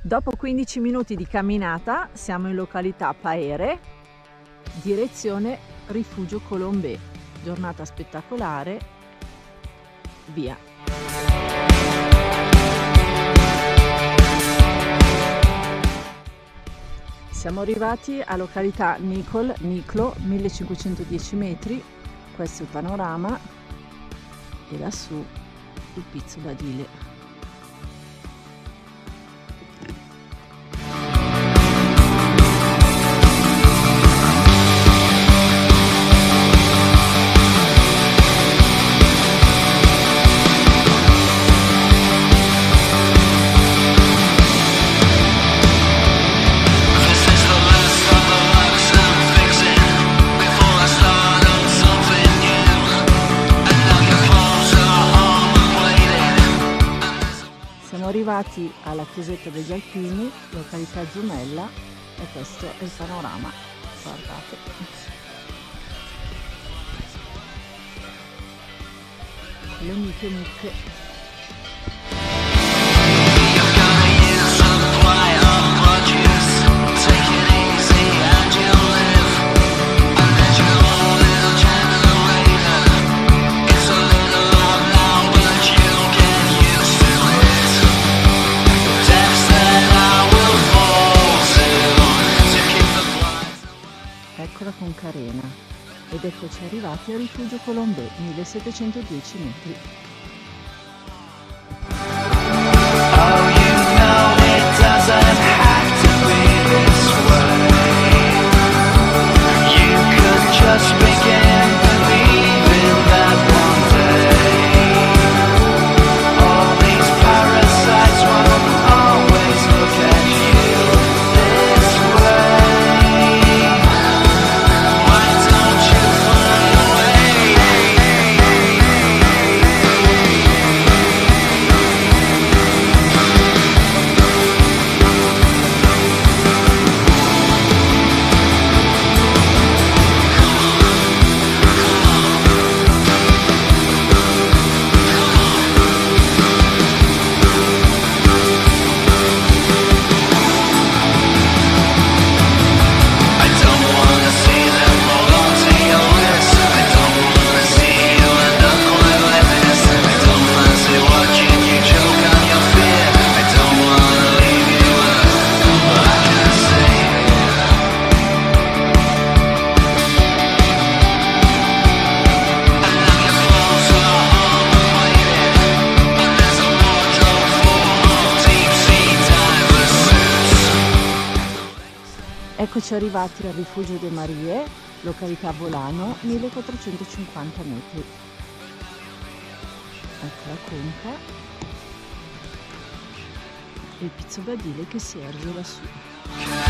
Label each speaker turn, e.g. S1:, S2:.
S1: Dopo 15 minuti di camminata siamo in località Paere, direzione Rifugio Colombè. Giornata spettacolare, via! Siamo arrivati a località Niclo, 1510 metri, questo è il panorama e lassù il Pizzo Badile. Siamo arrivati alla chiesetta degli Alpini, località Zumella, e questo è il panorama, guardate. Le mucche. Eccola con Carena ed eccoci arrivati a Rifugio Colombè, 1710 metri. Eccoci arrivati al Rifugio de Marie, località Volano, 1450 metri. Ecco la conca e il Pizzo Badile che si erge lassù.